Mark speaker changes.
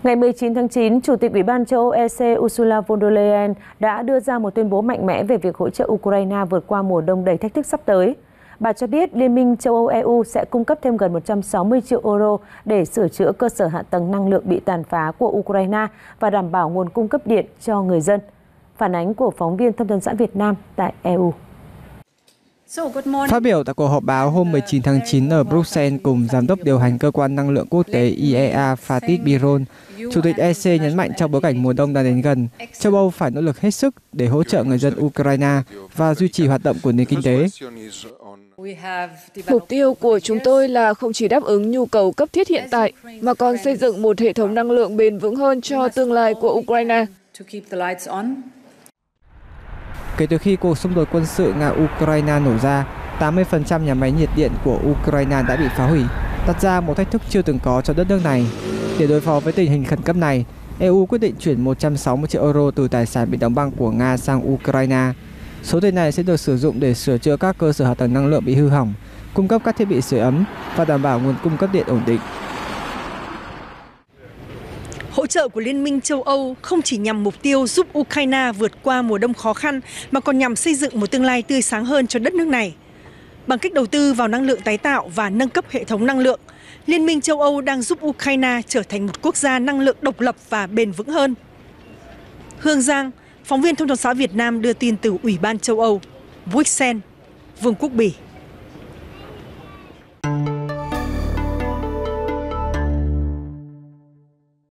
Speaker 1: Ngày 19 tháng 9, Chủ tịch Ủy ban châu Âu EC Ursula von der Leyen đã đưa ra một tuyên bố mạnh mẽ về việc hỗ trợ Ukraine vượt qua mùa đông đầy thách thức sắp tới. Bà cho biết Liên minh châu Âu EU sẽ cung cấp thêm gần 160 triệu euro để sửa chữa cơ sở hạ tầng năng lượng bị tàn phá của Ukraine và đảm bảo nguồn cung cấp điện cho người dân. Phản ánh của phóng viên Thông tấn xã Việt Nam tại EU.
Speaker 2: Phát biểu tại cuộc họp báo hôm 19 tháng 9 ở Bruxelles cùng Giám đốc điều hành Cơ quan Năng lượng Quốc tế IEA Fatih Birol, Chủ tịch EC nhấn mạnh trong bối cảnh mùa đông đang đến gần, châu Âu phải nỗ lực hết sức để hỗ trợ người dân Ukraine và duy trì hoạt động của nền kinh tế.
Speaker 3: Mục tiêu của chúng tôi là không chỉ đáp ứng nhu cầu cấp thiết hiện tại, mà còn xây dựng một hệ thống năng lượng bền vững hơn cho tương lai của Ukraine.
Speaker 2: Kể từ khi cuộc xung đột quân sự Nga-Ukraine nổ ra, 80% nhà máy nhiệt điện của Ukraine đã bị phá hủy, đặt ra một thách thức chưa từng có cho đất nước này. Để đối phó với tình hình khẩn cấp này, EU quyết định chuyển 160 triệu euro từ tài sản bị đóng băng của Nga sang Ukraine. Số tiền này sẽ được sử dụng để sửa chữa các cơ sở hạ tầng năng lượng bị hư hỏng, cung cấp các thiết bị sưởi ấm và đảm bảo nguồn cung cấp điện ổn định.
Speaker 4: Hỗ trợ của Liên minh châu Âu không chỉ nhằm mục tiêu giúp Ukraine vượt qua mùa đông khó khăn, mà còn nhằm xây dựng một tương lai tươi sáng hơn cho đất nước này. Bằng cách đầu tư vào năng lượng tái tạo và nâng cấp hệ thống năng lượng, Liên minh châu Âu đang giúp Ukraine trở thành một quốc gia năng lượng độc lập và bền vững hơn. Hương Giang, phóng viên Thông tấn xã Việt Nam đưa tin từ Ủy ban châu Âu, Bruxelles, Vương quốc Bỉ.